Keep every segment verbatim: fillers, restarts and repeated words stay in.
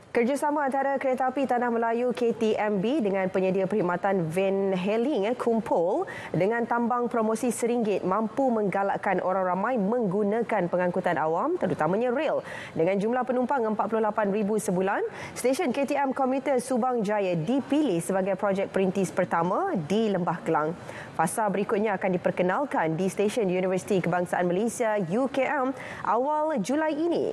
Kerjasama antara Kereta Api Tanah Melayu K T M B dengan penyedia perkhidmatan van hailing kumpul dengan tambang promosi seringgit mampu menggalakkan orang ramai menggunakan pengangkutan awam terutamanya rel. Dengan jumlah penumpang empat puluh lapan ribu sebulan, stesen K T M Komuter Subang Jaya dipilih sebagai projek perintis pertama di Lembah Kelang. Fasa berikutnya akan diperkenalkan di stesen Universiti Kebangsaan Malaysia U K M awal Julai ini.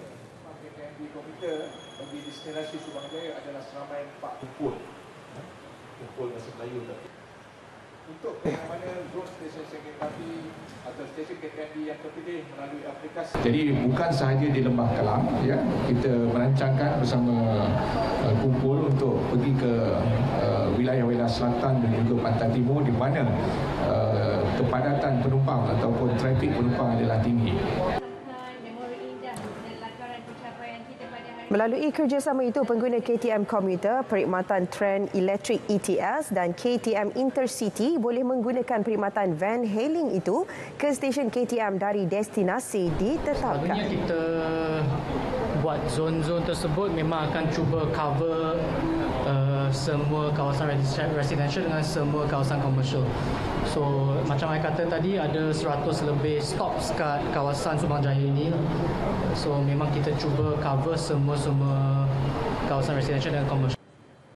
Bagi destinasi Subang Jaya adalah seramai empat kumpul kumpul bahasa Melayu tadi. Untuk yang mana zon stesen kereta api atau stesen K T M B yang terpilih melalui aplikasi. Jadi bukan sahaja di Lembah Kelang, ya, kita merancangkan bersama uh, kumpul untuk pergi ke uh, wilayah-wilayah selatan dan juga pantai timur di mana uh, kepadatan penumpang ataupun trafik penumpang adalah tinggi. Melalui kerjasama itu, pengguna K T M Komuter, perkhidmatan tren elektrik E T S dan K T M Intercity boleh menggunakan perkhidmatan van hailing itu ke stesen K T M dari destinasi ditetapkan. Selalunya kita buat zon-zon tersebut memang akan cuba cover uh, semua kawasan residential dengan semua kawasan komersial. So macam saya kata tadi, ada seratus lebih stops kat kawasan Subang Jaya ini. So memang kita cuba cover semua-semua kawasan residential dan komersial.